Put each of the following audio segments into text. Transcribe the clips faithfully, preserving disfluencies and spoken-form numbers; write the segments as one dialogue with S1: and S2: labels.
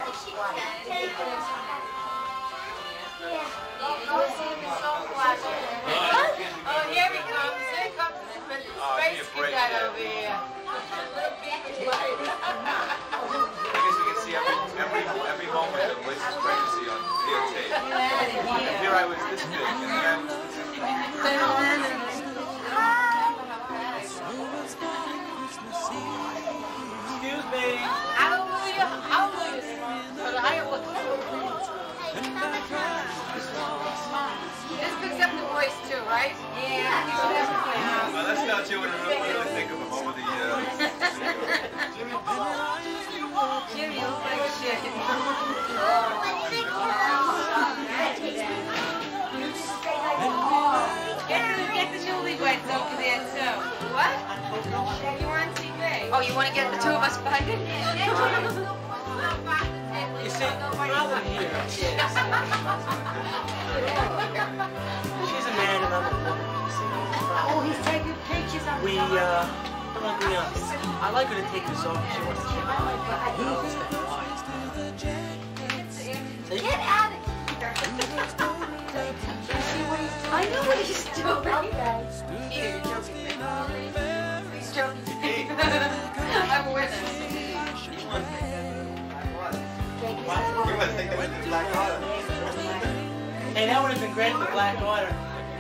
S1: Oh, here he comes. Here comes the space cadet over here.
S2: I guess we can see every every every moment of Lisa's pregnancy on videotape. Here I was this big, and then. Excuse me.
S1: Hallelujah, hallelujah. But I look. This picks up the voice too, right? Yeah.
S2: Well, let's not you what I really think of him over the uh,
S1: Jimmy, you look like shit. Get the, get the newlyweds over there too. What? You were on T V. Oh, you want to get the two of us fighting?
S3: You see, the problem here is she's a man and I'm a woman. You see,
S4: Oh, he's taking pictures of
S3: we, uh, I'm gonna be honest. I like her to take this off. She wants to check out my butt. You know, step wise.
S4: Get out of here. I know what he's doing.
S1: Here, you're joking. He's joking. I'm a witness.
S2: You must think that was the Black Order.
S3: Hey, that would have been great for Black Order.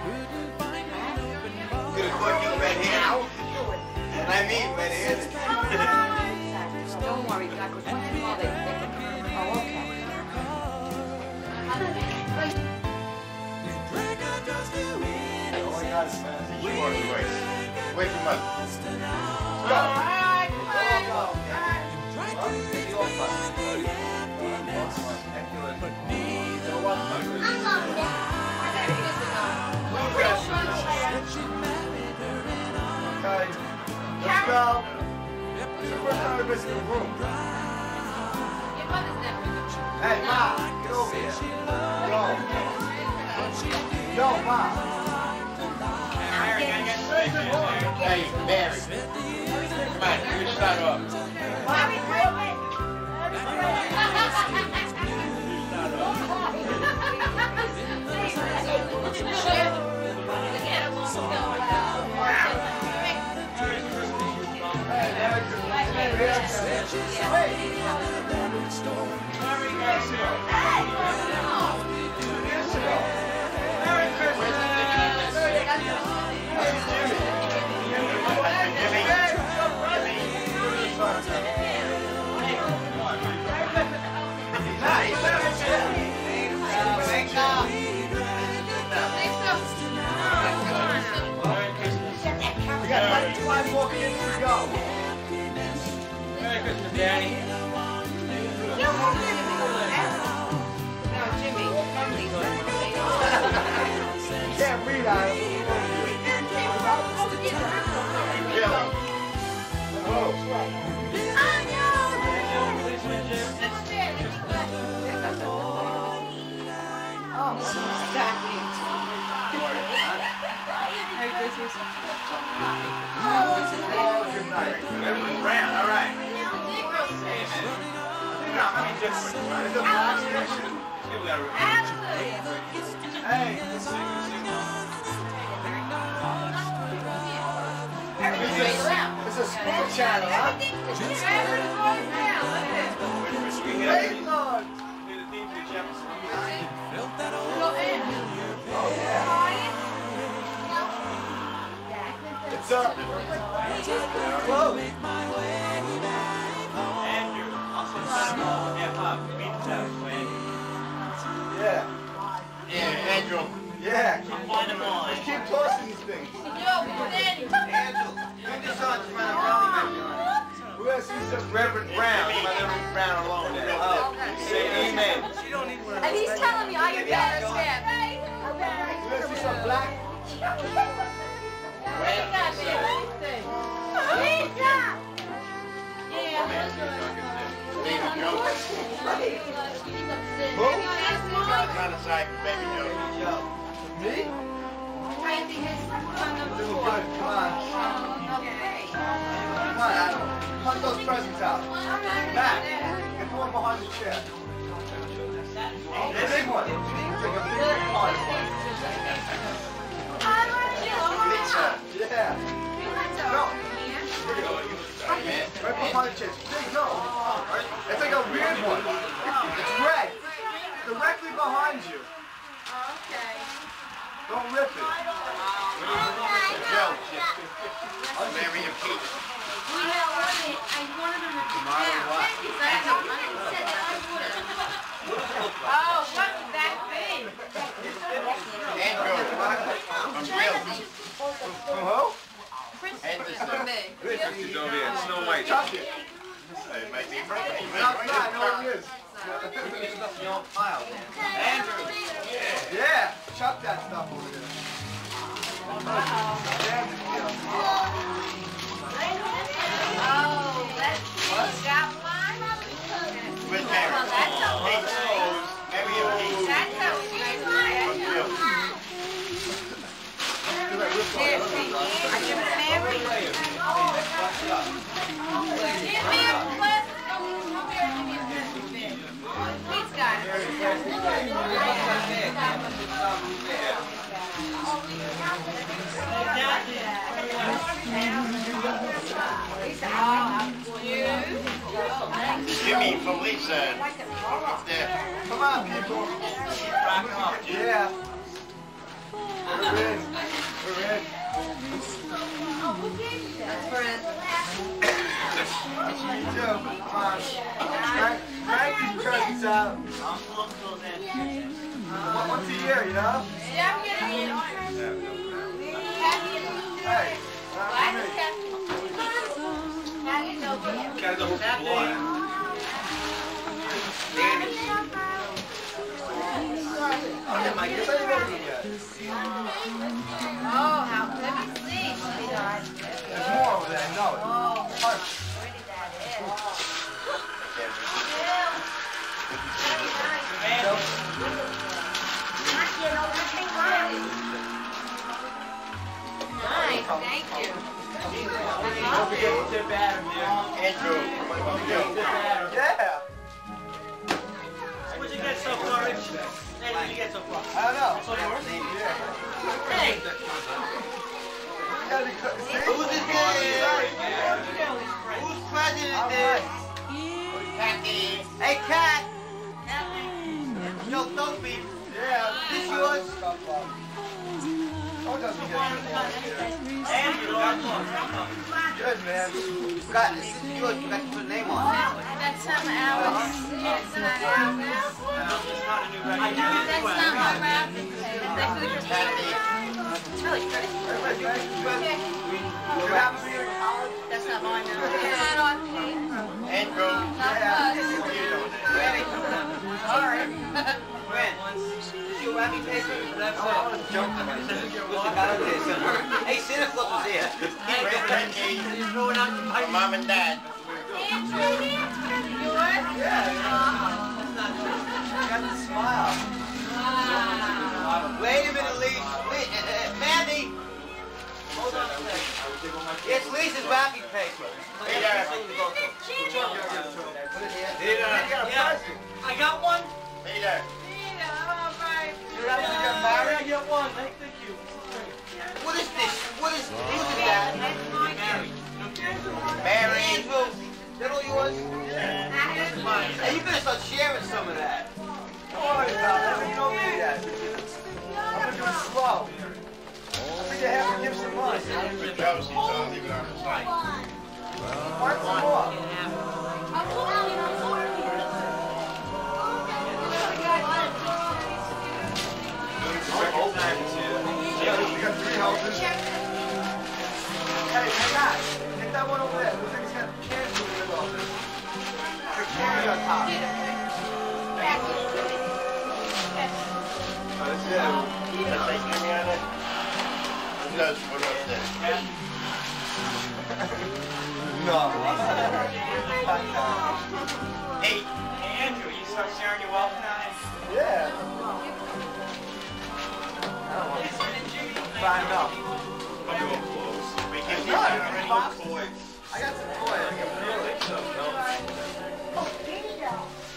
S2: Could have caught you red-handed. And I mean red-handed.
S1: Don't worry, Doc. Once in a while, they think. Oh, okay.
S2: Oh my God, it's fast. You are the race. Wait for mother. Go!
S1: All right, come on.
S2: Go! Maybe all fun. Okay, let's go. It's the first time we're missing the room.
S1: Your mother's never.
S2: Hey, Ma, get over here. Go. Go, Ma. Hey, Mary. Come on, you start off.
S4: Mommy, quit it.
S2: Walking in, let's go.
S3: Merry Christmas, Daddy.
S1: No, Jimmy.
S2: You can't read out of it.
S1: Merry Christmas.
S2: Oh, good night. Everyone's round, all right. No, I mean different. It's a black section. Hey. It's a school channel, huh? Hey, Lord. Oh, yeah. It's up. Close. Andrew. Yeah. Yeah, Andrew. Yeah. Keep, just keep tossing these things.
S1: Yo, Daddy.
S2: Andrew, you just saw it from around. Who else is just Reverend Brown? My Reverend Brown alone there. Oh, say amen.
S4: And he's telling me I embarrassed him.
S2: Who else is some black? Trying to say baby Joe. Me? Doing good. Come on. Come on, Adam. Hunt those presents out. Matt, get the one
S5: one behind the chair. The big one. Take a big one. Yeah. No. Right behind the chair. Big, no. It's like a weird one. It's red. Directly behind you.
S1: Okay.
S5: Don't rip it.
S6: Joe, Mary and Pete.
S4: We had one, I wanted them to come down.
S1: That's a Oh, what's that thing?
S6: Andrew, from Bill.
S5: From who?
S6: Anderson.
S1: For me.
S2: It's over here. Snow White.
S5: Chuck it.
S6: It might be right.
S5: It's outside. I know what it is.
S3: Andrew.
S5: Yeah. Chuck that stuff over there.
S1: Oh, let's see. Got one?
S6: With Mary.
S1: Well, that's a
S6: Hey, Rose, Mary and Pete.
S1: That's a weird one.
S6: Bill.
S1: Here, see. I give it to Mary. Give me a plus. He's got
S6: Jimmy from Lisa. Up there.
S5: Come on, people. Yeah. We're in. We're in.
S1: That's for it.
S5: That's what you do. Come on. Crank, crank these presents out. Once a year, you know?
S1: Yeah, I'm getting it.
S5: Hey.
S1: Why does Kathy? Kathy's over here.
S2: Guys, the whole blood.
S5: Yeah, Mike, it's not even open yet.
S1: Oh, how let me see, sweetheart.
S5: There's more over there, I know it.
S1: Oh,
S5: Punch.
S1: pretty that is. Nice, thank you.
S3: Don't forget to tip Adam there.
S6: Andrew.
S3: Tip Adam.
S5: Yeah.
S3: What'd you get so far, Rich? Hey, what'd you get so far?
S5: I don't know.
S3: That's all yours?
S5: Yeah.
S3: Hey!
S5: You gotta be cut. See?
S6: Who's this guy? Whose president is this? Kathy. Hey, Kat. No, don't be.
S5: Yeah.
S6: This yours?
S5: Oh, doesn't get
S3: Andrew, Lord.
S5: good, man.
S6: Got this is yours. You got to put a name on it.
S1: That's some Alex. It's not Alex.
S3: It's not a new record. I do
S1: That's
S3: this
S1: not
S3: one.
S1: my wrapping paper. That's the Christmas
S6: Kathy.
S1: It's really pretty.
S5: Everybody, thank you. You happen to be in college?
S1: That's not mine now. It's not on me.
S6: Andrew.
S1: Not us. Sorry.
S3: Your wrapping paper? That's it.
S6: Hey, Santa Claus was here.
S3: You're throwing out your pipe.
S6: Mom and Dad.
S1: Yours?
S5: Yeah. Got the smile.
S6: Wait a minute, Lee. Lee uh, uh, Mandy.
S3: Hold on a second.
S6: It's Lisa's wrapping paper. Hey, there.
S3: Yeah, I got one.
S6: Hey, there.
S5: You happen to get married?
S3: I get one. Thank thank you.
S6: What is this? What is who's is that? Mary. Andrew. Is that all yours?
S5: Yeah.
S6: Hey, you better start sharing some of that.
S5: Don't worry about it. I haven't know me yet. I'm gonna do it slow. I think I have to give some money.
S6: Good job, Caesar. Leave it on the side.
S5: Find some more. Yeah, we got three houses. Hey, hey, guys, get that one over there. Those things got cans in the middle of it. The candy on top. Oh, that's it.
S6: That's like you on it. Does put up there.
S5: No.
S6: Hey,
S3: Hey, Andrew, you start sharing your wealth now?
S5: Yeah. I don't want to find out.
S6: we can
S5: No,
S6: get
S5: it's
S6: already
S5: boxes.
S6: toys.
S5: I got some toys. I got some toys.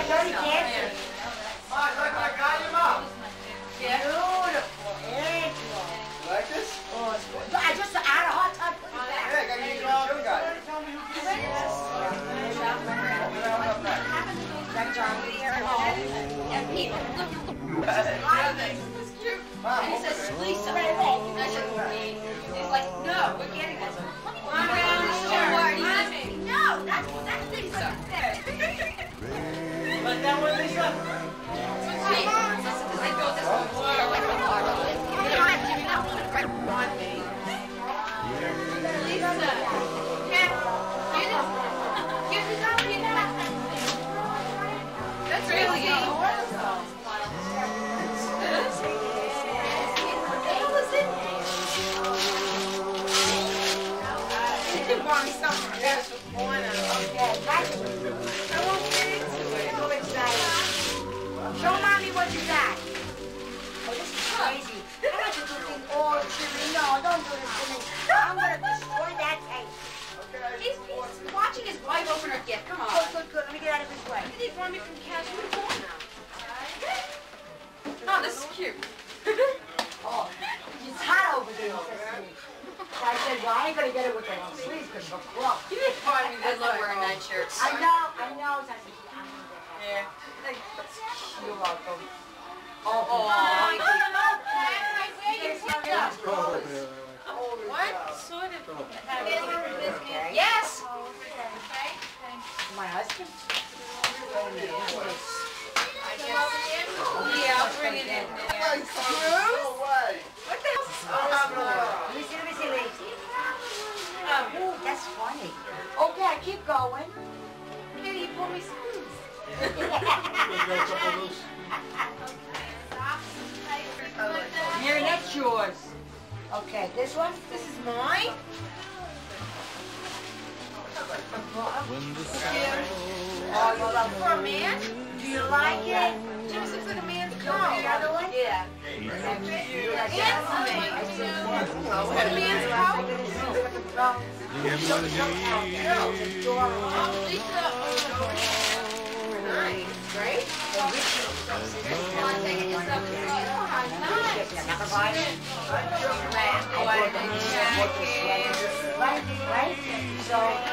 S7: Dirty dancing.
S5: Mom, look, I got you, Mom.
S1: Yeah.
S7: Beautiful. Excellent.
S5: You like this?
S7: Oh, it's good. I just I had a hard time putting it
S5: Yeah, I
S7: back.
S5: gotta use your shoe guy.
S1: And people.
S5: Mom,
S1: And he says, Lisa. And I said, he's like, no, we're getting this. One round of shirt. No, that's, that's Lisa.
S3: Like that one, Lisa?
S1: Sweet. Because they built this whole floor like a bar. You don't have to give me that one right on me. Lisa. Ken, get it. Give me that one. That's really good. Want something else with one of them.
S7: Okay, that's it.
S1: I won't get into it.
S7: So excited. Show mommy what you got. Oh, this is crazy. I like to do things all silly. No, don't do this to me. I'm gonna destroy that tape.
S1: He's, he's watching his wife open her gift. Come on.
S7: Good, good, good. Let me get out of his way.
S1: He want me from casual to corner. Oh, this is cute.
S7: Oh, it's hot over there, he says to me. So I said, well, I ain't gonna get it with the long sleeves because it'll crump.
S1: You didn't find me good luck wearing night shirts.
S7: I know, I know. So I said, yeah, I'm gonna get that.
S1: Yeah.
S7: You're welcome.
S1: Oh,
S7: Oh,
S1: oh,
S4: What sort of
S7: okay.
S1: yes.
S7: My husband?
S1: Yeah, I'll bring it in there.
S5: No way.
S1: What the hell?
S7: Let me see, let me see, let me see. Oh, that's funny. Okay, keep going.
S1: Maybe you pull me screws.
S7: Here, that's yours. Okay, this one? This is mine? Oh, you love
S1: For a man?
S7: Do you like it?
S1: Jim's a good man's
S7: You want the other one?
S1: Yeah.
S7: And
S1: And
S7: for me.
S1: What a man's coat? Nice, right? Come on, take it yourself. Oh, how nice.
S7: Right, right? So,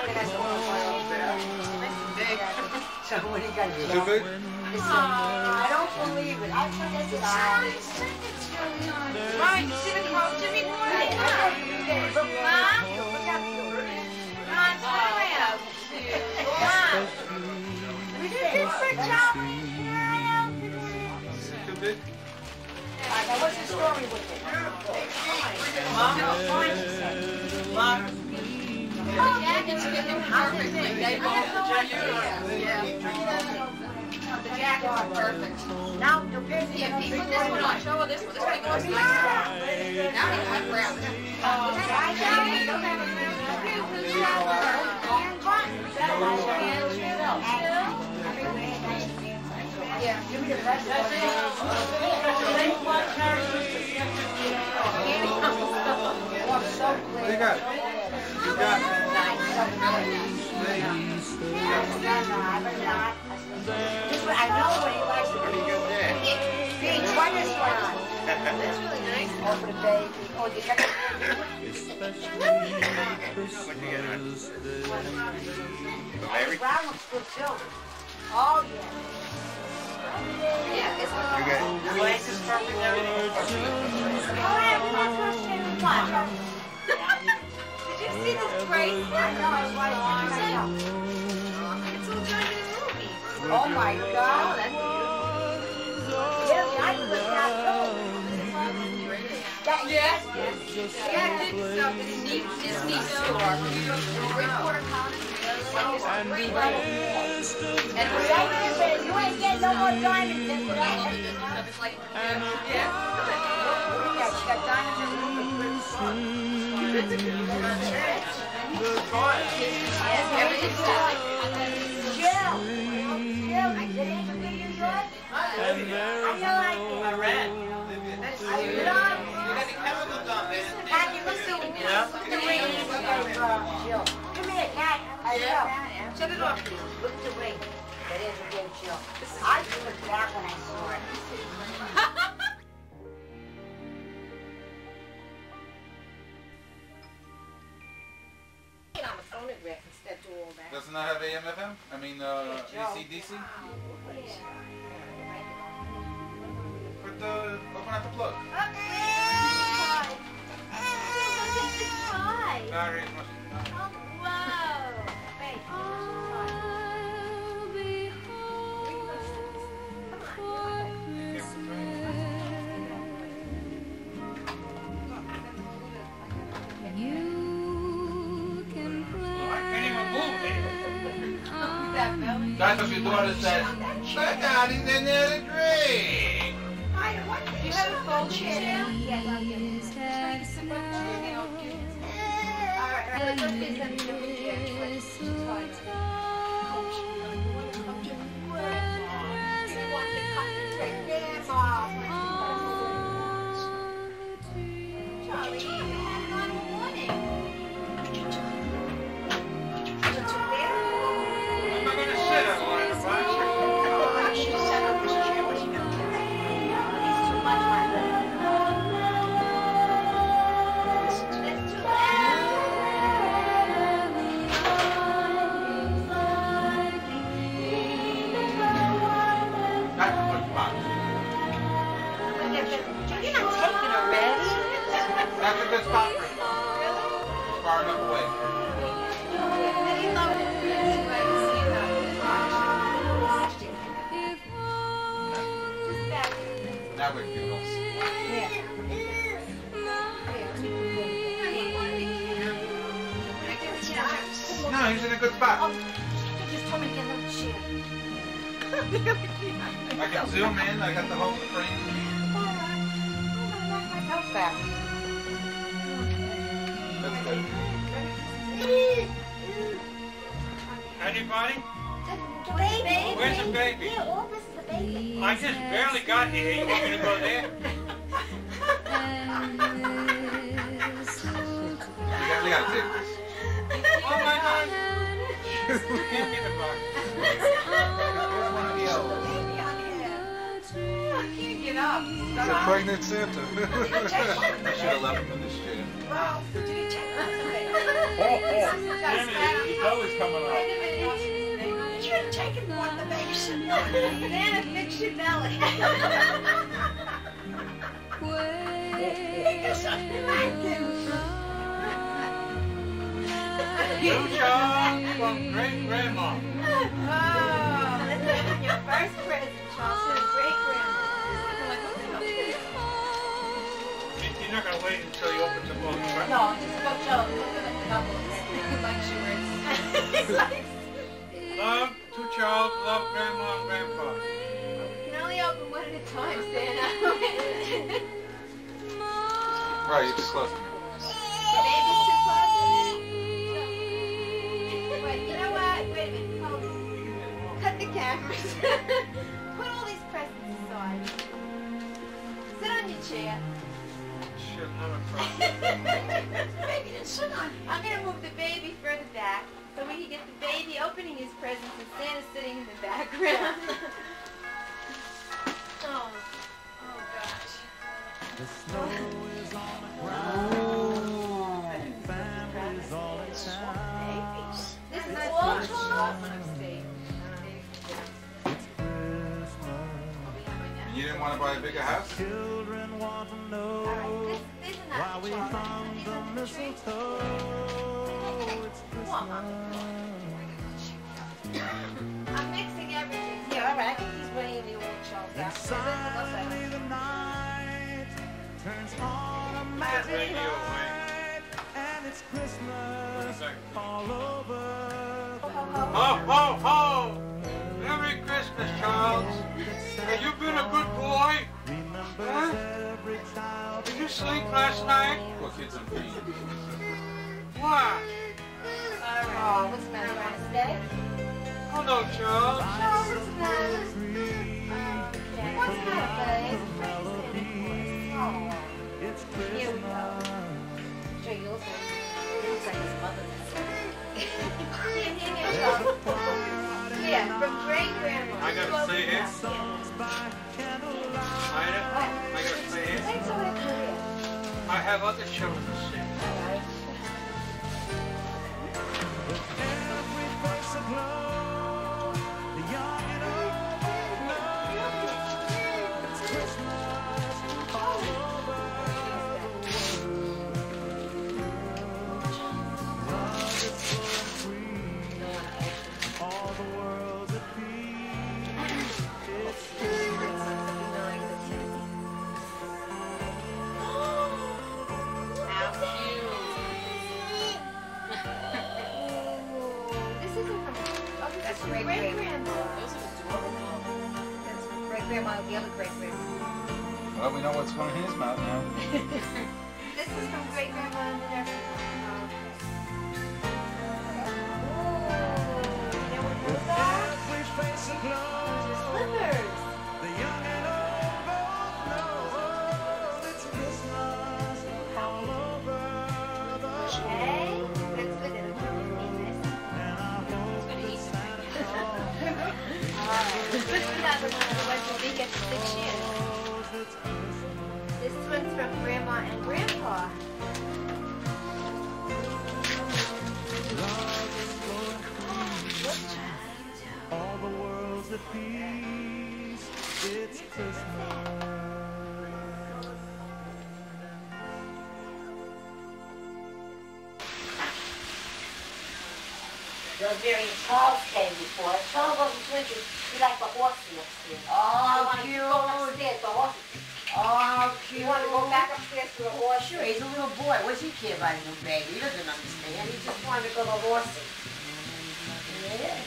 S7: so when he got
S2: Is it big?
S7: I don't believe it. I put this on.
S1: Right, you see the coat, Jimmy boy? Mom? Mom, turn around. Mom. We did this for Charlie.
S2: Too big?
S7: Alright, now what's the story with it?
S3: Mom? Mom?
S1: The jackets fit him perfectly. They both the jacket. Yeah. The jackets are perfect.
S7: Now, the business.
S1: Yeah, he put this one on. Show her this one. This one even looks nicer. Now he went brown. Yeah.
S7: Give me the rest of it. Oh, I'm so
S2: What do you
S7: glad.
S2: got? You got
S7: I know what he likes to
S5: Pretty
S7: do.
S5: good there.
S7: Beach, try this one on.
S1: That's really nice.
S7: Oh, for the baby. Oh, you got
S5: What you get?
S7: the
S5: Larry?
S7: brown looks good too. Oh, yeah.
S1: Yeah, it's
S5: You got
S3: The lace is perfect, everything.
S7: Oh, yeah, we want to stay with one.
S1: Did you see this bracelet?
S7: I know, I was like, I know.
S1: It's all done in the movie.
S7: Oh, my
S1: Oh,
S7: God.
S1: that's beautiful.
S7: Yeah, I put that too. That,
S1: Yes. Yeah, good stuff. It's neat. Disney store. Three quarter pound. And three
S7: And the lady said, you ain't getting no more diamonds in that.
S1: It's like, yeah. Yeah.
S7: Yeah, she got diamonds in the room.
S1: Everything's done.
S7: Jill. Jill, I did interview you good? How do you like it?
S3: I ran.
S7: I love it. Cat, you look so good.
S3: Yeah.
S7: Look at the ring. Jill. Come here, Cat. I will.
S1: Shut it off.
S7: Look at the ring. That is a good Jill. I flipped out when I saw it. On the phonograph instead of all that.
S2: Doesn't that have A M F M? I mean, uh, A C D C? Put the, open out the plug. Batteries must That's what your daughter said. My daddy's in there to drink.
S1: You have a fold chair? Yes, I'll give you. Alright, alright, let's get some different chairs. Charlie, you had it on a warning.
S2: I'm not going to sit on one of the boxes.
S7: She set up this chair. What are you going to do? It's too much, my love.
S1: That's too loud.
S2: That's a good box.
S7: You're not taking her, Betty.
S2: That's a good spot for you. Far enough away. Now we're beautiful. No, he's in a good spot.
S7: Just told me to get a little chair.
S2: I can zoom in. I got the whole frame.
S7: Myself back.
S2: That's good.
S6: Anybody?
S7: The baby.
S6: Where's the baby?
S7: Yeah, all this is the baby.
S6: I just barely got here. You want me to go there?
S2: We got, we got to take this.
S6: Oh my God! Give me the box.
S2: Here's one of the elves.
S1: I can't get up.
S8: He's a pregnant Santa.
S2: I should have left him in this chair.
S1: Wow. Did you check that?
S6: Jimmy, he's always coming up.
S1: You should have taken one the baby should know. Santa, fix your belly. Because something like this.
S6: Two Charles from great grandma.
S1: Oh, this is your first present, Charles, to the great grandma.
S6: You're not gonna wait until you open the book, right?
S1: No, just go show them. Look at the couple. Like shorts.
S6: Love to Charles, love grandma and grandpa.
S1: You can only open one at a time, Santa.
S2: Right, you're too close to me.
S1: The baby's too close. Wait, you know what? Wait a minute. Hold on. Cut the cameras. Put all these presents aside. Sit on your chair.
S6: Shit, another problem.
S1: Baby didn't sit on. I'm going to move the baby further back so we can get the baby opening his presents and Santa sitting in the background. Oh. Oh, gosh.
S9: The snow is on the ground. Families all in town.
S1: This is all Charles.
S2: You didn't want to buy a bigger house?
S9: Children want to know
S1: Right, this, this is
S9: why
S1: not
S9: we
S1: Charles.
S9: found
S1: These
S9: the
S1: are the trees.
S9: mistletoe. It's
S1: Come on, I'm mixing everything.
S7: Yeah, all right. I think he's weighing the old Charles out.
S9: And suddenly the night turns on a magic
S6: radio,
S9: light, and it's Christmas all over.
S6: Ho, ho, ho! Merry Christmas, Charles. Have you been a good boy? Huh? Did you sleep last night?
S2: Poor kids on green.
S6: Why?
S1: Oh, what's the matter? You want to stay?
S6: Hello, Charles.
S1: Oh, what's the matter? Okay. What's the matter, babe? Oh. Here we go. Show you also. It looks like his mother's. Here, here, here, Charles. Yeah, from great grandma.
S6: I got stay here? Ida, am I gonna stay here? I have other children to see.
S7: Great-grandma, the other great-grandma.
S2: Well, we know what's going in his mouth now.
S1: This is from great-grandma and the nursing home. Slippers. This one's from Grandma and Grandpa.
S9: All the world's at peace. It's Christmas.
S7: Those very Charles came before. Charles wasn't switching. He liked the horsey upstairs. Oh, cute. Go upstairs, the horsey. Oh, cute. You want to go back upstairs to the horse? Sure, he's a little boy. What's he care about a new baby? He doesn't understand. He just wanted to go to the horsey. Yeah.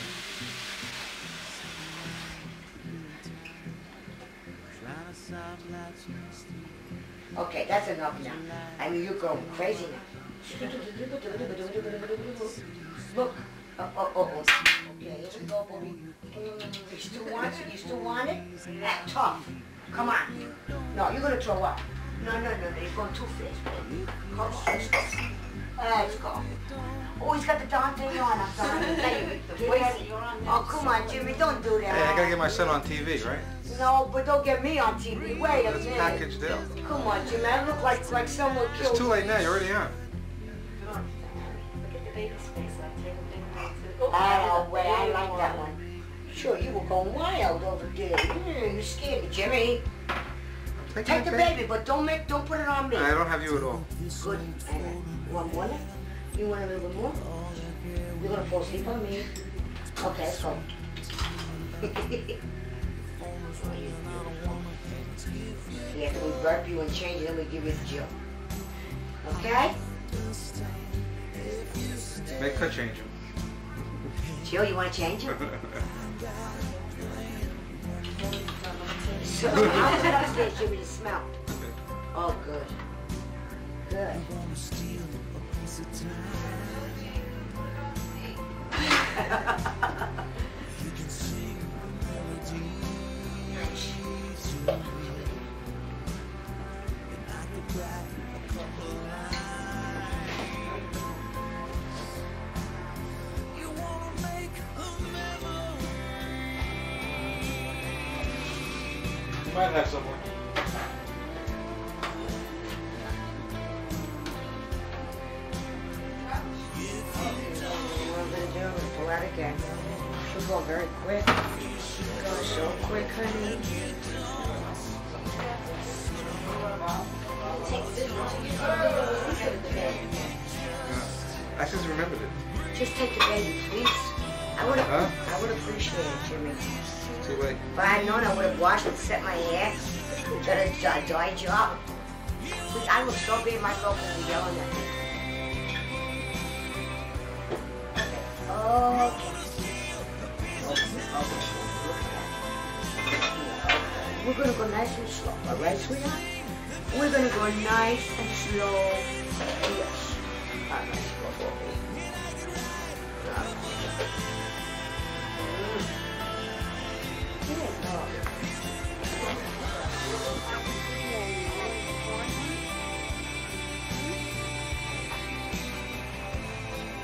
S7: Okay, that's enough now. I mean, you're going crazy now. Look. Oh, oh, oh, oh. Okay, here we go, baby. You still want it? You still want it? Act tough. Come on. No, you're gonna throw up. No, no, no, no. You're going too fast, baby. Come on, let's go. Let's go. Oh, he's got the darn thing on. I'm sorry. Oh, come on, Jimmy. Don't do that.
S2: Hey, I gotta get my son on T V, right?
S7: No, but don't get me on T V. Wait a
S2: It's
S7: minute.
S2: package deal.
S7: Come on, Jimmy. I look like like someone killed.
S2: It's too late now. You're already on.
S7: Look at the baby's face. I'll take a big picture. I don't wait. I like that one. Sure, you were going wild over there. Mm, you scared me, Jimmy.
S2: Take,
S7: Take the
S2: take.
S7: baby, but don't make, don't put it on me.
S2: I don't have you at all.
S7: Good. You want more? You want a little bit more? You're gonna fall asleep on me. Okay, let's go. Yeah, then we burp you and change it, then we give you the Jill. Okay?
S2: Make her change him.
S7: Jill, you want to change it? So, how's it upstairs, Jimmy, to smell? Oh, good. Good.
S2: You might have someone.
S7: Pull out again. She'll go very quick. Go so quick, honey.
S2: I just remembered it.
S7: Just take the baby, please. I would have,
S2: Huh?
S7: I would appreciate it, Jimmy.
S2: Too late.
S7: If I had known, I would have washed and set my hair. Got a dry, dry job. But I was so big, my girl would be yelling at me. Okay. We're gonna go nice and slow, all right, sweetheart? We're gonna go nice and slow. Yes. All right, slow, baby.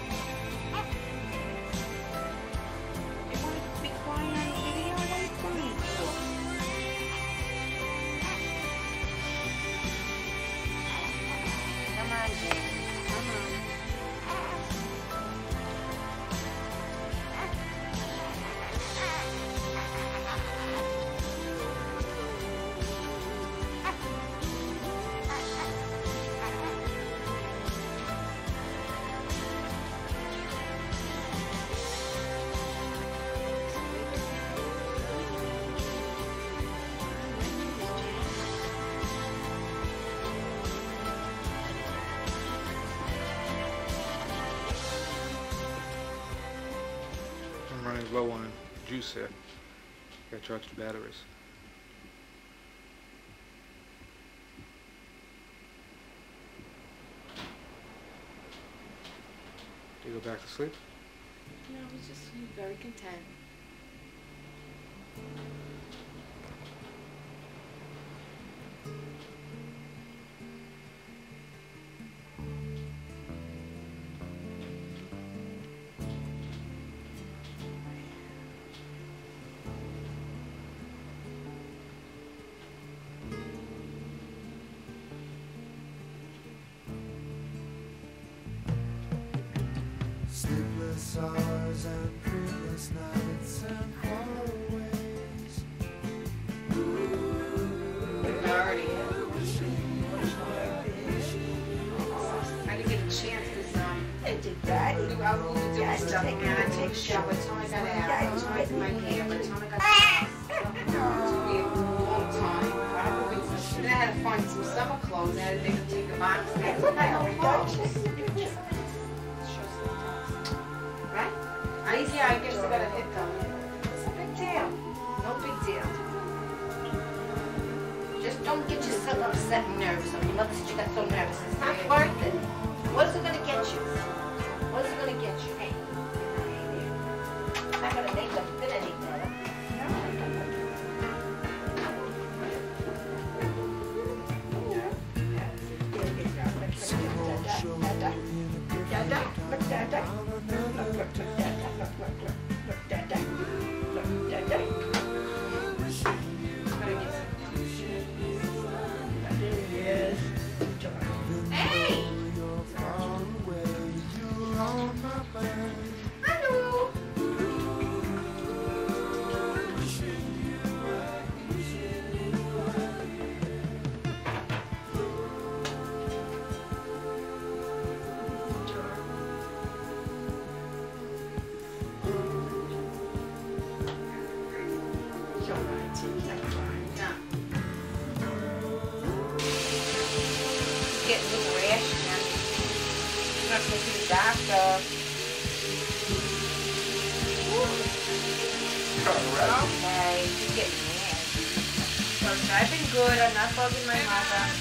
S1: Be quiet on the video, what are you doing?
S6: running low on juice here. Gotta charge the batteries. Do you go back to sleep?
S1: No, I was just very content.
S9: Sleepless hours and dreamless nights and farawways.
S1: I didn't get a chance because um,
S7: It did that.
S1: I was moving to do stuff and I take a shower. By the time I got out, by the time I did my hair, by the time I got out, it took me a long time. Then I had to find some summer clothes. I had to take, take a box. I had to buy all clothes. Right? I, yeah, I guess I got a hit though. It's a big deal. No big deal. Just don't get yourself upset and nervous. I mean, mother said you got so nervous. It's not worth it. What is it going to get you? What is it going to get you? Hey, it's not going to make them fit any better.
S7: Dada, look, Dada. Look, look, look, Dada. Look, look, look. Look, Dada. Look, Dada. Yes.
S1: Hey! Hello! Getting a little rash now. I'm not going to the doctor. Okay, she's getting mad. So I've been good. I'm not bugging my mother.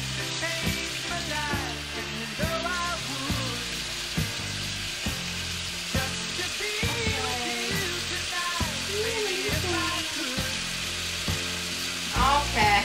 S1: Okay.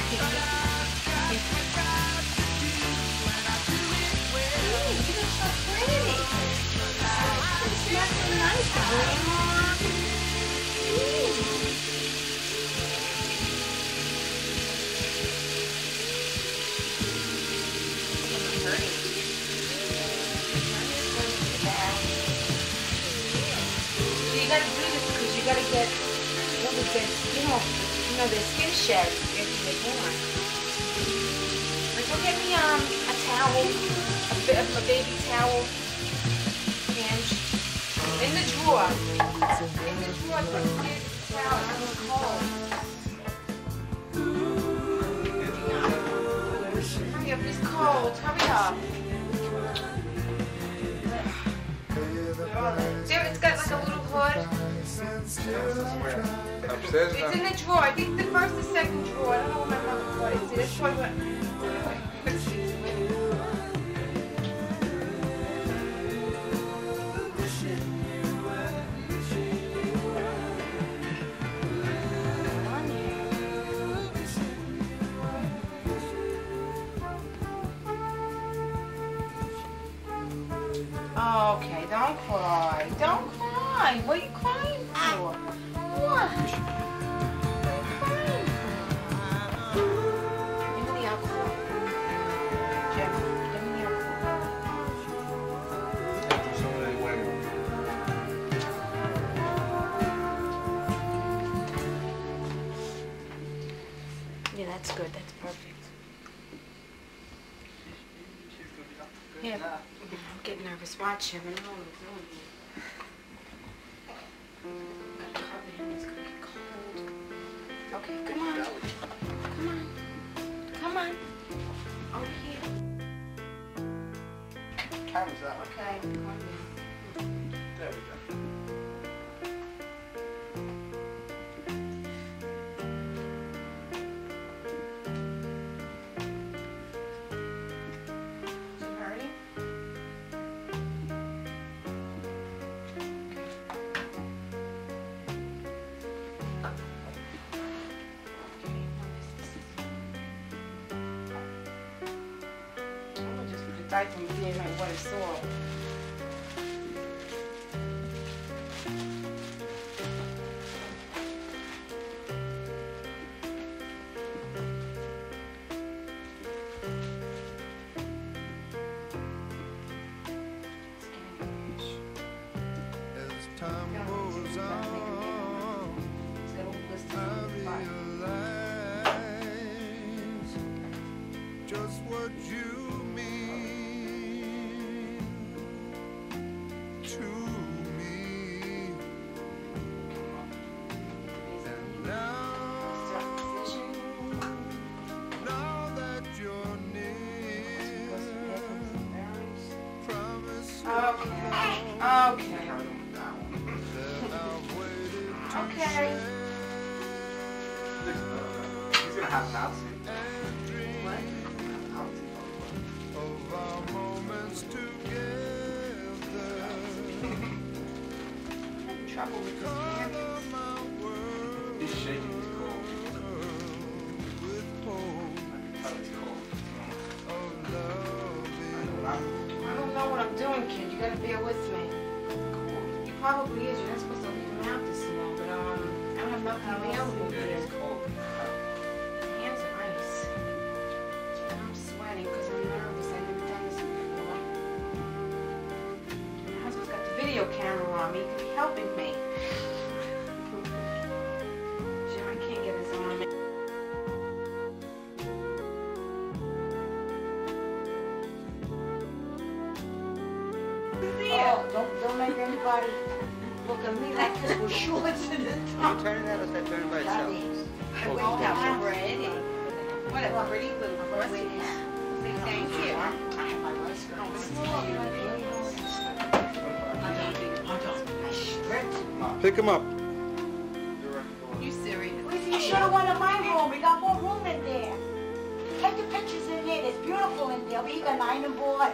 S1: You gotta do this because you gotta get what was their skin off, you know, their skin shed after they're born. Like, go get me um a towel, a, a baby towel, and in the drawer. In the drawer, put a baby towel. I'm cold. Hurry up, it's cold. Hurry up. There, it's got like a little hood.
S6: Upstairs?
S1: It's in the drawer. I think the first or second drawer. I don't know what my mother put it. See, that's probably what. Okay, don't cry. Don't cry. What are you crying for? What? What are you crying for? Give me the alcohol. Jim, give me the alcohol. Yeah, that's good. That's perfect. Yeah, I'm getting nervous. Watch him. I know what I'm doing here. Gotta cover him. It's gonna get cold. Okay, come on. Come on. Come on. Over here.
S5: Time's up.
S1: Okay.
S5: There we go.
S1: aside from being like what I saw.
S9: As time goes on, I realize just what you mean to me. And now, now that you're near, promise me
S1: Okay. Okay.
S9: that I've waited to
S1: Okay.
S2: He's gonna have Nazi.
S9: of our moments together.
S1: Having trouble with this
S9: Color my world
S2: He's shaking. He's cold.
S9: with hope
S2: Oh, he's cold.
S9: of loving.
S1: I don't know what I'm doing, kid. You gotta bear with me. He probably is. You're not supposed to leave him out this long, but um, I don't have nothing available
S2: Yeah,
S1: here.
S2: he's cold.
S1: My hands are ice. And I'm sweating because I'm nervous. I've never done this before. My husband's got the video camera on me. He could be helping me. Jim, I can't get his arm.
S7: Oh, don't, don't make anybody look at me like this with shorts in the
S3: Are you
S7: top.
S3: turning that or is that turning by itself?
S7: Daddy, I
S1: Oh,
S7: wait down.
S1: pretty. What a pretty little person. Say thank you.
S7: I have my rice girl. I stripped.
S3: Pick him up.
S1: You serious?
S7: Lisa, you should have went to my room. We got more room in there. Take the pictures in there. It's beautiful in there. We got nine on board.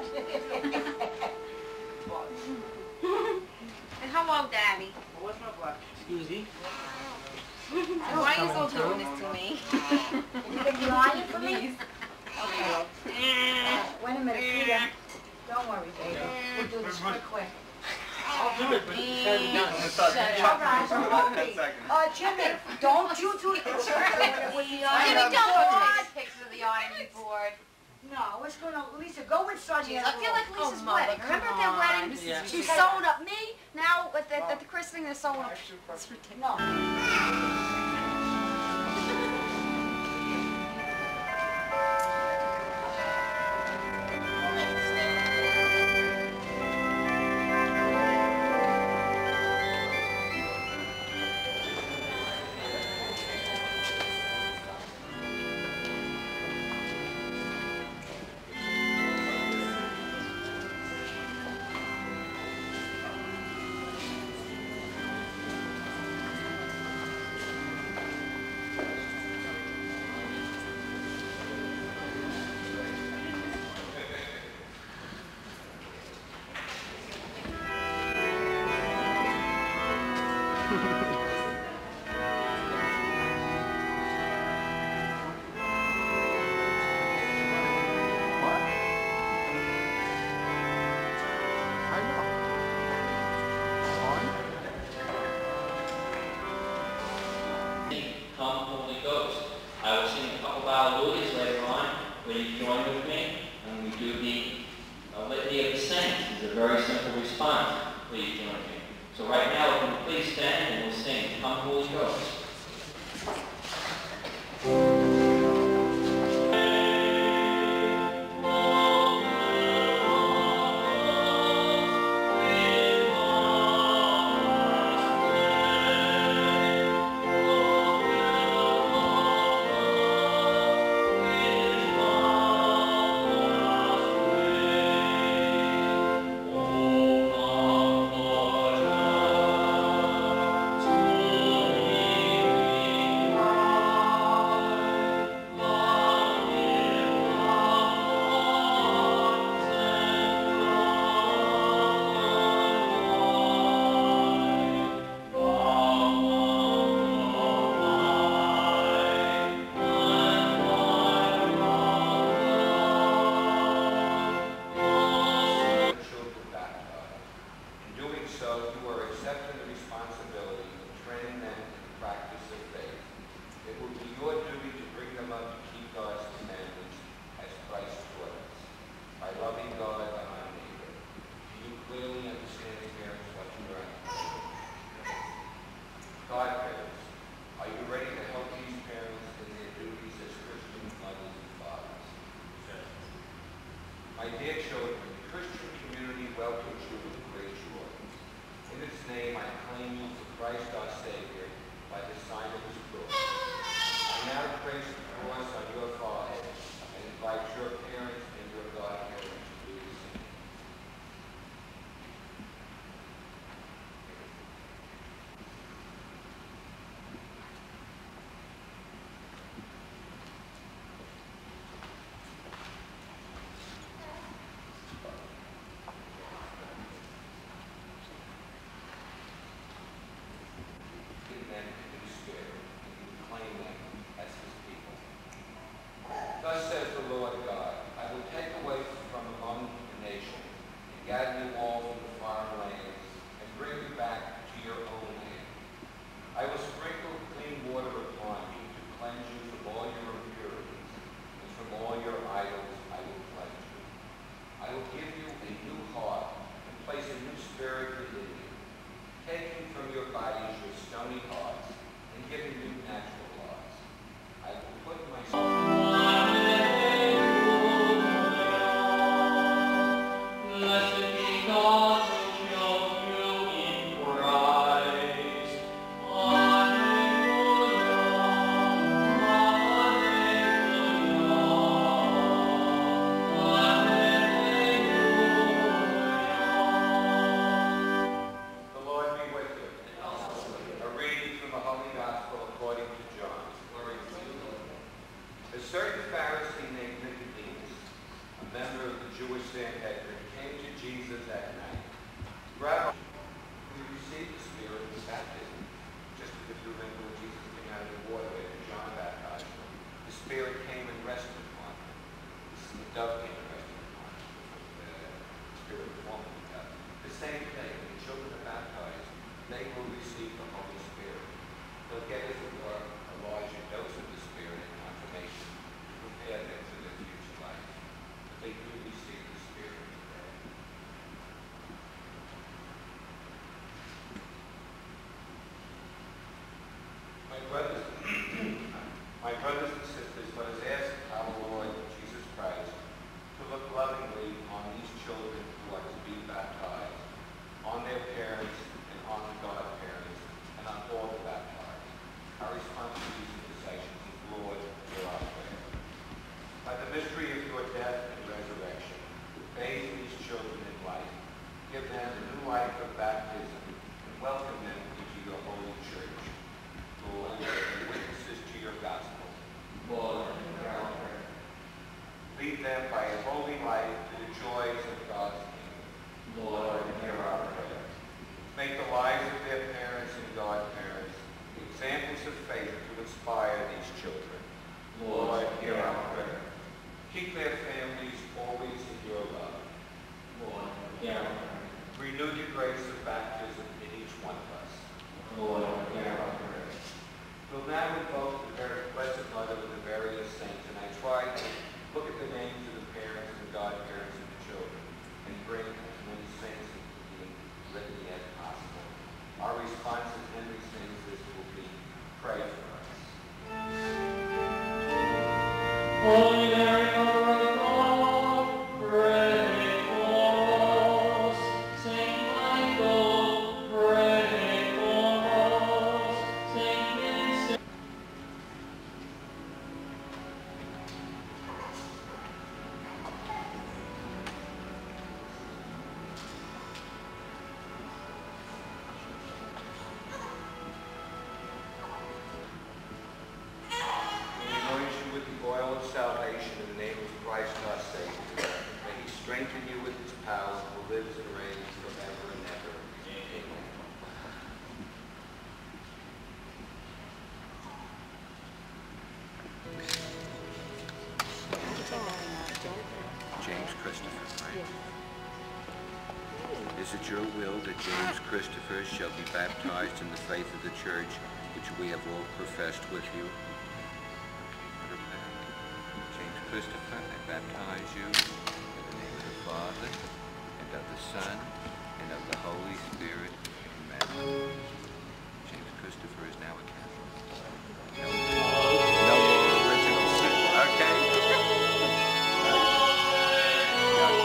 S1: And hello, Daddy.
S3: What's my black? Excuse me.
S1: Why are you so doing this to me?
S7: You think you're lying for me?
S1: Please.
S7: Okay. Uh, wait a minute, Peter. Don't worry, baby. We'll do this quick, quick.
S3: I'll do it, but it's gotta be done.
S1: Shut
S7: All
S1: up.
S7: right,
S2: Ten
S7: okay.
S2: seconds.
S7: Uh, Jimmy, don't you do it. With the
S1: Jimmy,
S7: ironing
S1: don't put
S7: board.
S1: pictures of the ironing board.
S7: No, it's gonna, Lisa, go inside the
S8: Jeez,
S7: other
S8: I feel like
S7: room.
S8: Lisa's
S1: Oh, Mother,
S8: wedding. Remember
S1: come
S8: at their
S1: on.
S8: wedding?
S1: This is
S3: Yeah.
S8: She
S7: ridiculous.
S8: sewed up me. Now at the, at the christening they're sewing up. It's ridiculous.
S7: No.
S10: My dear children, the Christian community welcomes you with great joy. In its name, I claim you for Christ our Savior by the sign of his cross. I now trace the cross on your forehead and invite your parents and your godparents to do the same. Thus says the Lord God, I will take away from among the nations, and gather you all from the foreign lands, and bring you back to your own land. I will sprinkle clean water upon you to cleanse you from all your impurities, and from all your idols I will cleanse you. I will give you a new heart, and place a new spirit within you, taking from your bodies your stony hearts, and giving you natural hearts. I will put myself brothers, my brothers and sisters, let us ask our Lord Jesus Christ to look lovingly on these children who are to be baptized, on their parents and on the godparents, and on all the baptized. Our response to these intercessions is, Lord, hear our prayer. By the mystery of your death and resurrection, bathe these children in life, give them the new life of baptism, and welcome them into your holy church. Lord, and witnesses to your gospel. Lord, hear our prayer. Lead them by a holy life to the joys of God's kingdom. Lord, hear our prayer. Make the lives of their parents and godparents examples of faith to inspire these children. Lord, hear our prayer. Keep their families always in your love. Lord, hear our prayer. Renew the grace of baptism in each one of us. Lord, hear our prayer. We'll now invoke the very Blessed Mother of the various saints, and I try to look at the names of the parents and godparents of the children and bring as many saints into the litany as possible. Our response as Henry sings this will be, pray for us. Holy Mary, Mother of God, pray for us. Saint Michael, pray for us. Saint Vincent. Salvation in the name of Christ our Savior. May he strengthen you with his power who lives and reigns forever and ever. Amen. James Christopher, right? Is it your will that James Christopher shall be baptized in the faith of the church which we have all professed with you? Christopher, I baptize you in the name of the Father, and of the Son, and of the Holy Spirit. Amen. James Christopher is now a Catholic. No, no more original sin. Okay?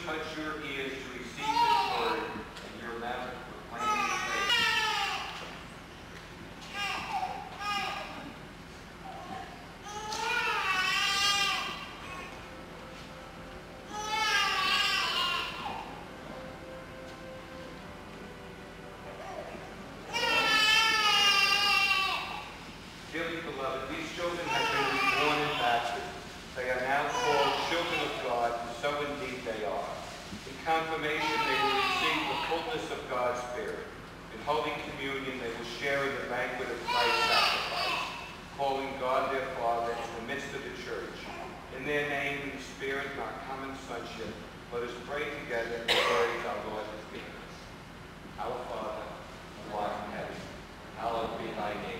S10: touch your ears to receive His word and your mouth to proclaim His praise. Dearly beloved, these children have been reborn in baptism. They are now called children of God, and so indeed they are. In confirmation, they will receive the fullness of God's Spirit. In Holy Communion, they will share in the banquet of Christ's sacrifice, calling God their Father in the midst of the church. In their name, in the Spirit, and our common sonship, let us pray together the words our Lord has given us. Our Father, who art in heaven, hallowed be thy name.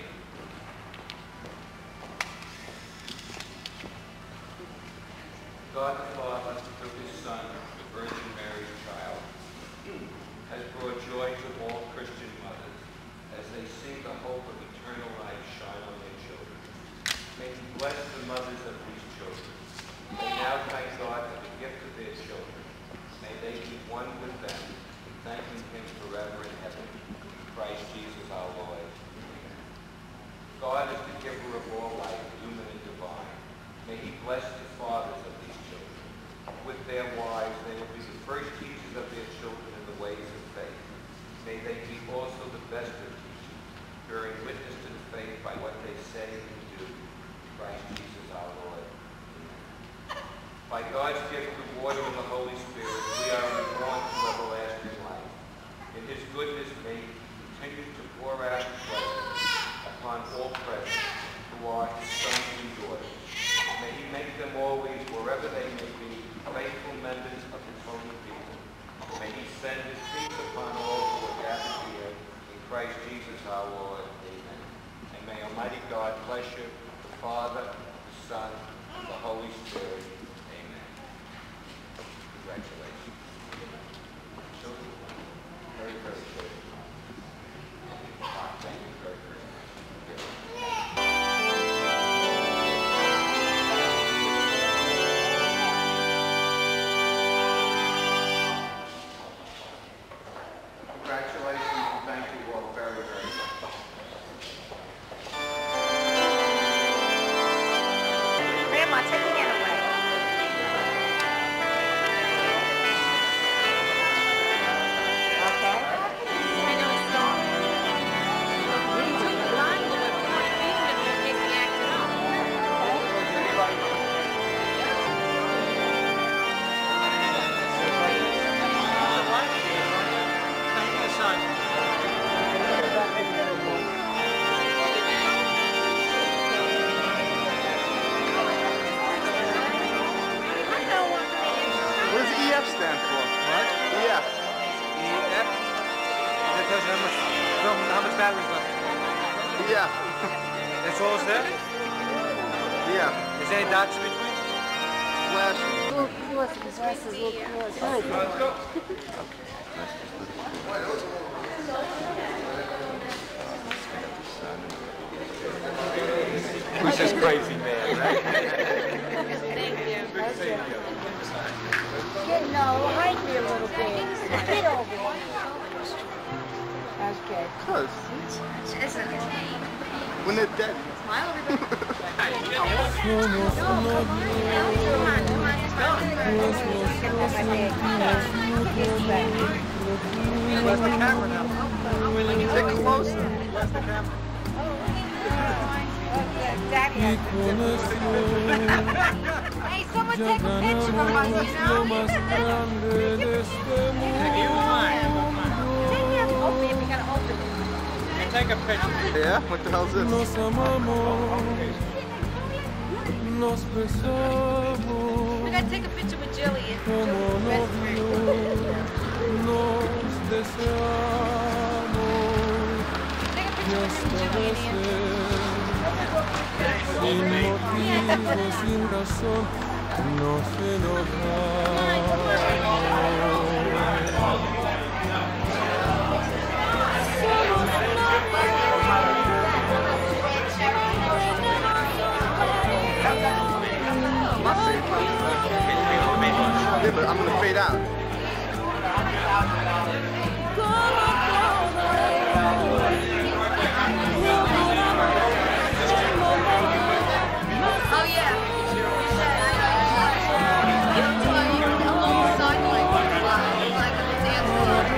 S10: God the Father, through His Son, the Virgin Mary's child, has brought joy to all Christian mothers as they see the hope of eternal life shine on their children. May He bless the mothers of these children. They now thank God for the gift of their children. May they be one with them, thanking Him forever in heaven. Christ Jesus our Lord. Amen. God is the giver of all life, human and divine. May He bless the fathers of these children. With their wives, they will be the first teachers of their children in the ways of faith. May they be also the best of teachers, bearing witness to the faith by what they say and do. Christ Jesus our Lord. Amen. By God's gift of water and the Holy Spirit, we are reborn to everlasting life. In His goodness, may He continue to pour out His blessings upon all present who are His sons and daughters. May He make them always, wherever they may be, faithful members of His holy people. May He send His peace upon all who are gathered here. In Christ Jesus our Lord. Amen. And may Almighty God bless you, the Father, the Son, and the Holy Spirit. Amen. Congratulations. Children, very, very good. Thank you very, very much. Congratulations and thank you all very, very much.
S1: Grandma, take the hand away. Okay.
S8: I know it's gone. We took the line when we were leaving and we were getting acted up.
S5: What does E F stand for? What? E F.
S3: E F? That tells you how much, how much battery's left.
S5: E F.
S3: That's all it's there?
S5: E F.
S3: Is there any dots in between?
S5: Flashing.
S7: Look close, his glasses look close.
S3: Let's go. Who's this crazy man, right?
S8: Thank you.
S7: Get, no, hide me a little bit. Get over here. Okay.
S5: Cuz.
S8: Isn't it?
S5: When they're dead.
S8: Smile, everybody.
S3: Where's the camera now?
S5: Get closer.
S3: Where's the camera?
S1: Daddy has to do it. Hey, someone take a picture of us, you know?
S3: Take you mine.
S1: Take it. Open it. We gotta open it.
S3: You take a picture.
S5: Yeah? What the hell is this?
S9: Nos amamos, nos besamos,
S8: We gotta take a picture with Jillian.
S9: como
S8: Jillian's best friend.
S9: novios nos deseamos,
S8: Take a
S9: y
S8: picture
S9: hasta
S8: with him, Jillian.
S9: sin motivo, sin razón, nos enojamos.
S5: Yeah, but I'm gonna fade out.
S8: Oh yeah. Alongside like like a dance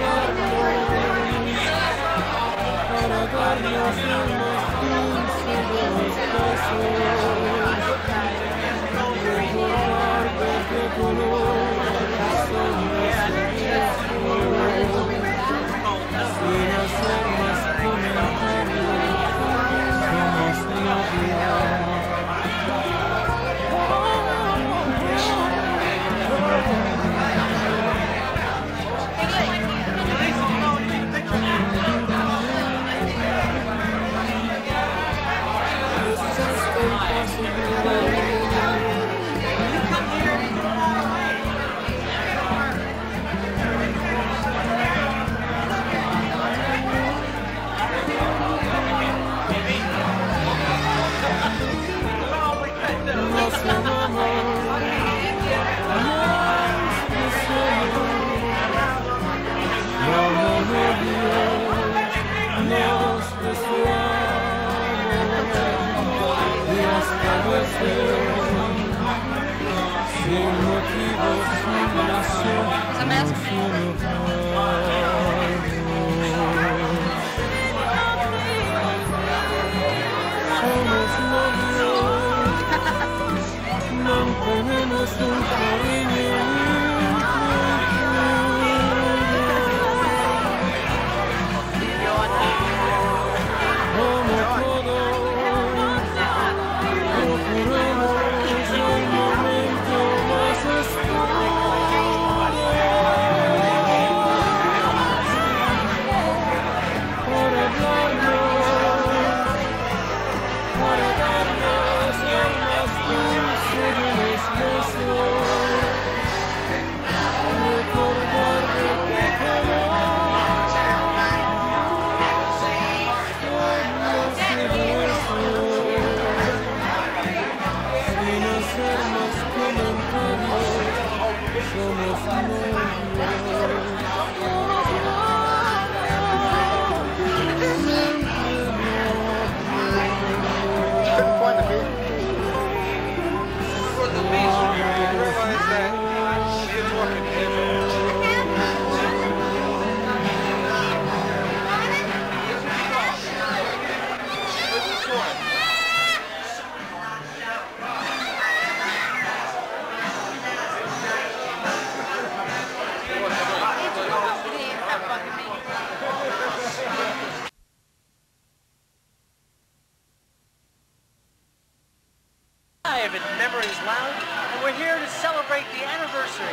S3: Live at Memories Lounge, and we're here to celebrate the anniversary.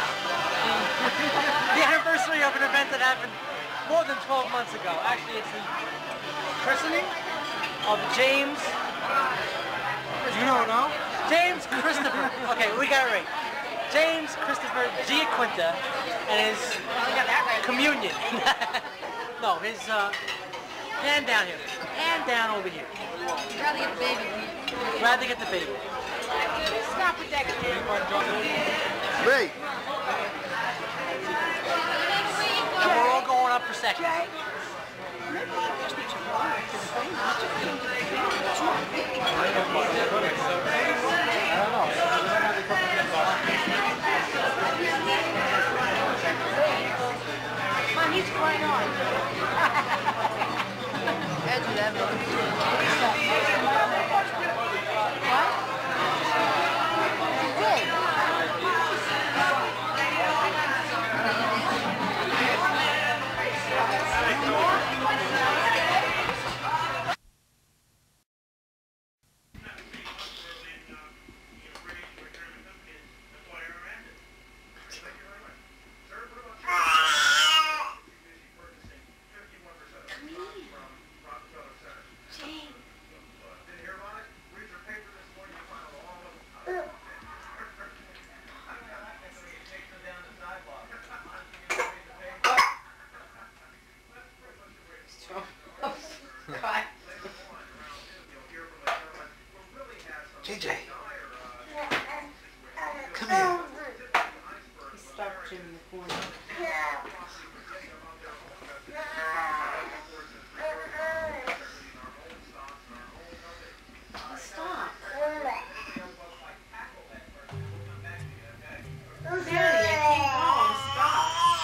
S3: The anniversary of an event that happened more than twelve months ago. Actually, it's the christening of James. You don't know? James Christopher. Okay, we got it right. James Christopher Giaquinta and his communion. No, his uh, hand down here. Hand down over here.
S8: Rather get the baby.
S3: Rather get the baby.
S8: Stop with that kid.
S5: Wait.
S3: And we're all going up for seconds.
S8: Come on, he's going on. Edge of
S1: watch him in the corner. Stop. Daddy, I keep going. Stop.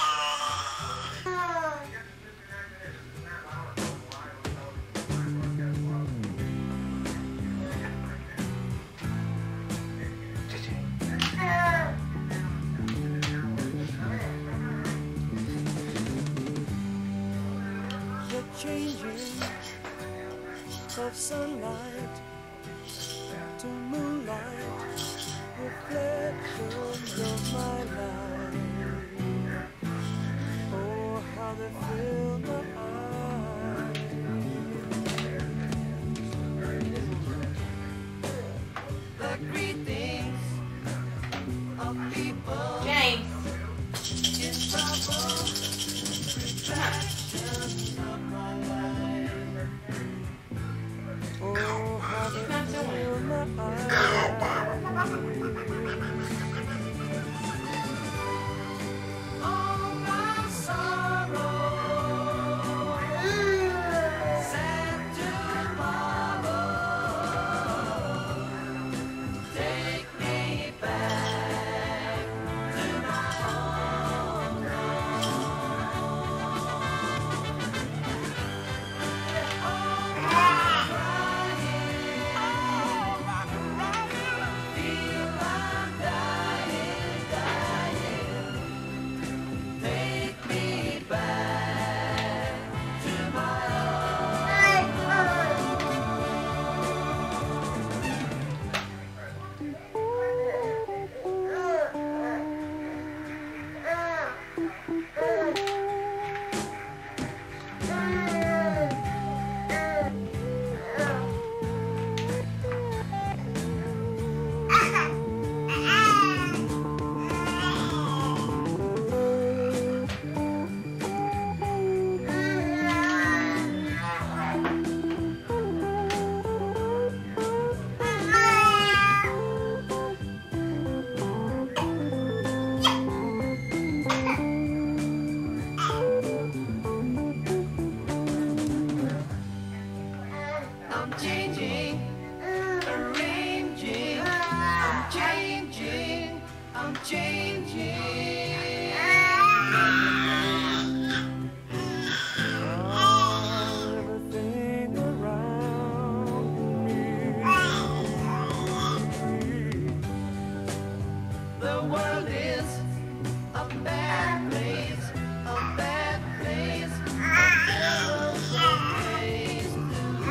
S9: Changing of sunlight to moonlight, reflections of my life. Oh, how they fill my eyes. The greetings of people.
S1: James.
S9: In trouble.
S1: Come on.
S9: Oh, how
S1: He's not doing it.
S9: all my sorrow, sad tomorrow, take me back to my home. I'm changing, arranging, I'm changing, I'm changing. Everything around me. The world is a bad place, a bad place, a terrible place to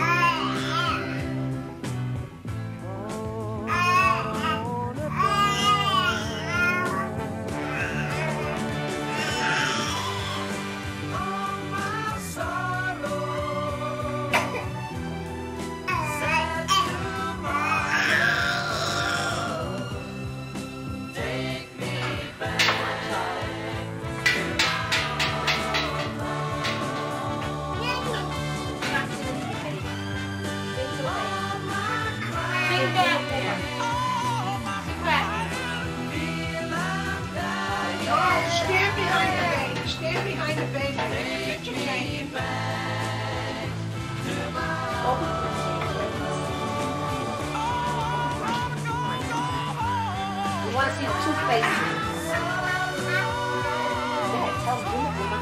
S7: Stand behind the baby. Stand behind the baby. Take a picture, Giaquinta.
S1: We want to see the two faces. Go ahead, tell them.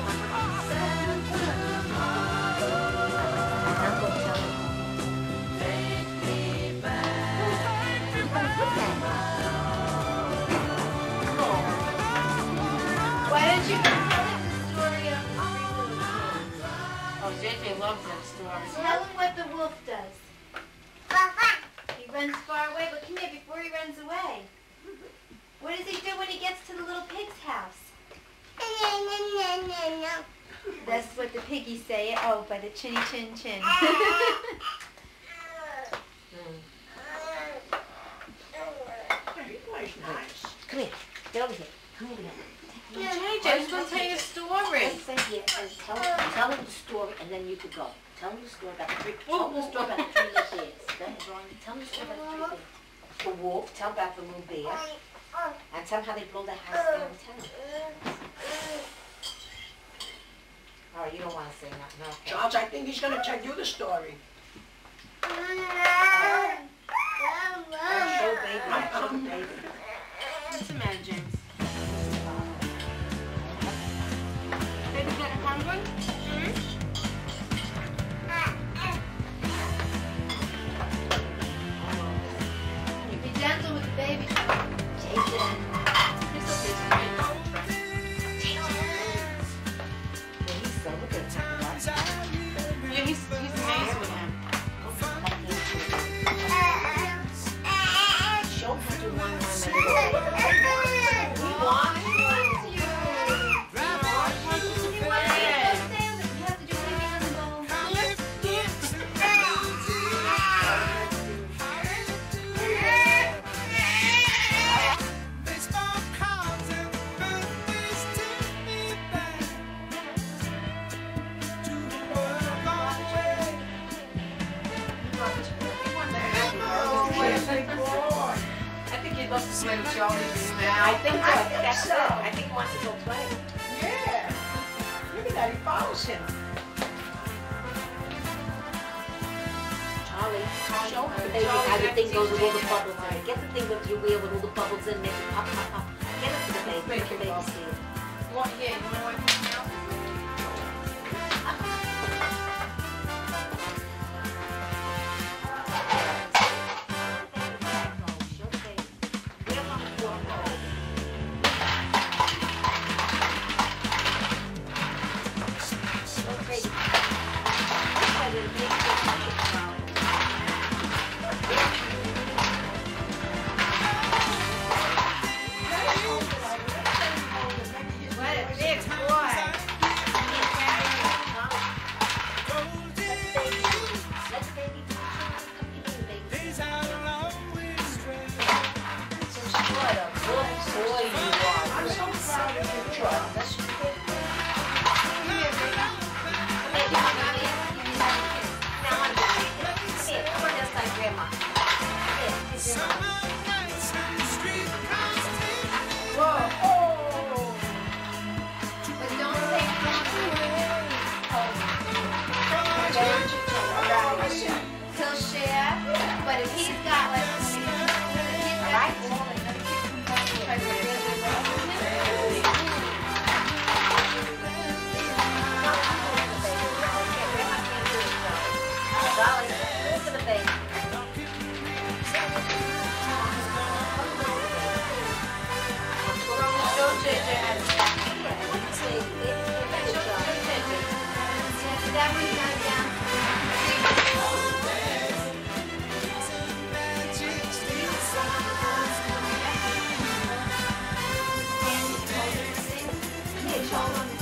S1: Now go tell them. Why don't you tell them the story of the three little kids? Oh, J J loves that story.
S4: Tell him what the wolf does. He runs far away, but come here before he runs away. What does he do when he gets to the little pig's house? That's what the piggies say. Oh, by the chinny chin chin.
S7: Come here. Get over here. Come over here.
S1: J J, I was going to tell you a story.
S7: Let's stay here and tell, tell him the story, and then you could go. Tell him the story about the three. Tell him the story about the three little bears. Go ahead, Ron. Tell him the story about the three bears. The wolf. Tell about the little bear. And tell him how they blow the house downtown.
S1: want to say nothing. Okay.
S7: Charles, I think he's going to tell you the story.
S1: Show baby. Show the baby.
S8: What's the matter, James? Baby getting hungry? Mm-hmm.
S4: Be gentle with the baby. Jason.
S8: He's so busy.
S1: Yeah, he's so look at him.
S8: Yeah, he's, he's amazed with him.
S1: Show him to do one more minute.
S4: We want you. You want to stay on the, you have to do baby on the bowl.
S9: Baseball cards and birthdays take me back to the world gone away.
S8: I think he'd love to play with Charlie
S1: I
S8: now.
S1: think so. I think that's it. I think he wants to go play.
S7: Yeah. Look at that. He follows him.
S1: Charlie, show him the baby how the thing goes with all the bubbles in it. Get the thing with your wheel with all the bubbles in it. Make it pop, pop, pop. Get it to the baby. Make the baby see it.
S8: What, yeah, you want to wipe him out?
S1: Show the baby. Wheel on the floor. Show the baby. That's why the baby gets naked, Charlie.
S8: What a big boy.
S1: Let the baby come here, the baby.
S9: Days I'll always stray.
S1: What a good boy you are.
S7: I'm so proud of you, Charles. That's your kid.
S1: Baby, come on, here. Now, I want to take it. Come here, come on this side, Grandma. Here, here's your mom.
S9: Summer nights and the street cars take me
S7: Whoa. Oh.
S4: But don't say he'll share, but if he's got like
S1: Right? Darling, look at the baby.
S8: Show J J how to
S4: that one's not down.
S1: Here, Charlie.